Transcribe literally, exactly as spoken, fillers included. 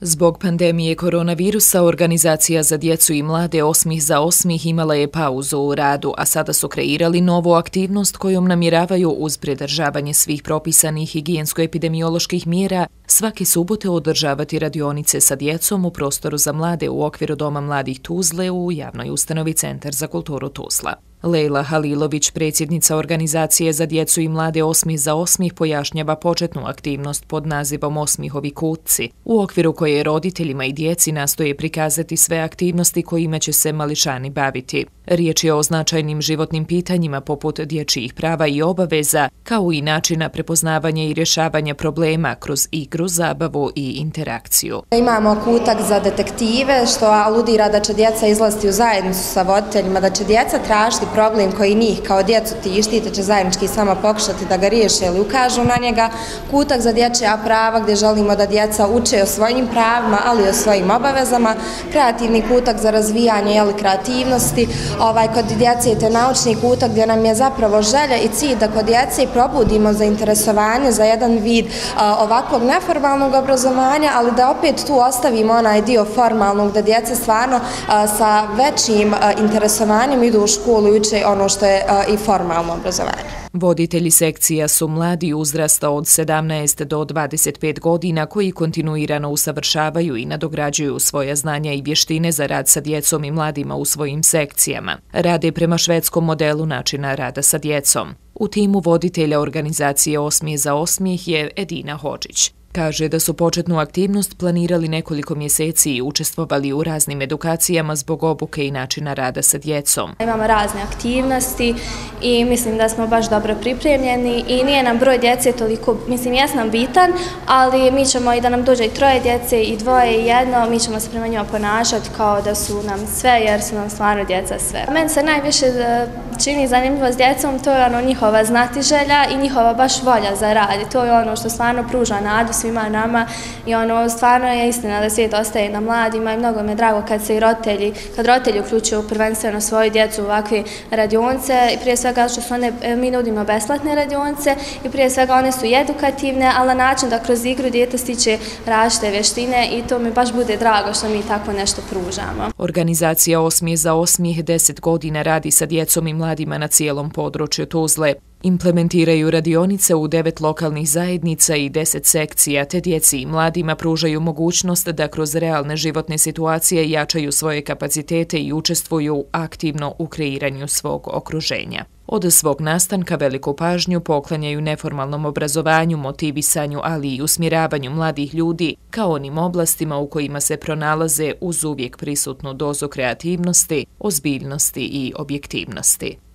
Zbog pandemije koronavirusa, organizacija za djecu i mlade Osmih za osmih imala je pauzu u radu, a sada su kreirali novu aktivnost kojom namjeravaju uz pridržavanje svih propisanih higijensko-epidemioloških mjera svake subote održavati radionice sa djecom u prostoru za mlade u okviru Doma mladih Tuzle u javnoj ustanovi Centar za kulturu Tuzla. Lejla Halilović, predsjednica organizacije za djecu i mlade Osmih za osmih, pojašnjava početnu aktivnost pod nazivom Osmihovi kutci, u okviru koje roditeljima i djeci nastoje prikazati sve aktivnosti kojima će se mališani baviti. Riječ je o značajnim životnim pitanjima poput dječjih prava i obaveza, kao i načina prepoznavanja i rješavanja problema kroz igru, zabavu i interakciju. Imamo kutak za detektive, što aludira da će djeca izlaziti u zajednicu sa voditeljima, da će djeca tražiti problem koji njih kao djecu tišti, da će zajednički sama pokušati da ga riješe ili ukažu na njega. Kutak za dječja prava, gdje želimo da djeca uče o svojim pravima, ali i o svojim obavezama. Kreativni kutak za razvijanje ili kreativnosti. Ovaj, kod djece je te naučni kutak gdje nam je zapravo želja i cilj da kod djece probudimo zainteresovanje za jedan vid a, ovakvog neformalnog obrazovanja, ali da opet tu ostavimo onaj dio formalnog, da djeca stvarno a, sa većim a, interesovanjem idu u školu i uče ono što je a, i formalno obrazovanje. Voditelji sekcija su mladi uzrasta od sedamnaest do dvadeset pet godina koji kontinuirano usavršavaju i nadograđuju svoja znanja i vještine za rad sa djecom i mladima u svojim sekcijama. Rade prema švedskom modelu načina rada sa djecom. U timu voditelja organizacije Osmih za osmih je Edina Hodžić. Kaže da su početnu aktivnost planirali nekoliko mjeseci i učestvovali u raznim edukacijama zbog obuke i načina rada sa djecom. Imamo razne aktivnosti i mislim da smo baš dobro pripremljeni i nije nam broj djece toliko, mislim, jes nam bitan, ali mi ćemo i da nam dođe i troje djece i dvoje i jedno, mi ćemo se prema njima ponašati kao da su nam sve, jer su nam stvarno djeca sve. Meni se najviše čini zanimljivo s djecom, to je ono njihova znatiželja i njihova baš volja za rad i to je ono što stvarno pruža nadu svima nama i ono stvarno je istina da svijet ostaje na mladima i mnogo mi je drago kad se i roditelji, kad roditelji uključuju prvenstveno svoju djecu u ovakve radionice i prije svega što su one, mi nudimo besplatne radionice i prije svega one su i edukativne, ali na način da kroz igru dijete stiče različite vještine i to mi baš bude drago što mi tako nešto pružamo. Organizacija Osmih za osmih deset godina radi sa djecom i mladima na cijelom području Tuzle. Implementiraju radionice u devet lokalnih zajednica i deset sekcija, te djeci i mladima pružaju mogućnost da kroz realne životne situacije jačaju svoje kapacitete i učestvuju aktivno u kreiranju svog okruženja. Od svog nastanka veliku pažnju poklanjaju neformalnom obrazovanju, motivisanju, ali i usmjeravanju mladih ljudi kao onim oblastima u kojima se pronalaze uz uvijek prisutnu dozu kreativnosti, ozbiljnosti i objektivnosti.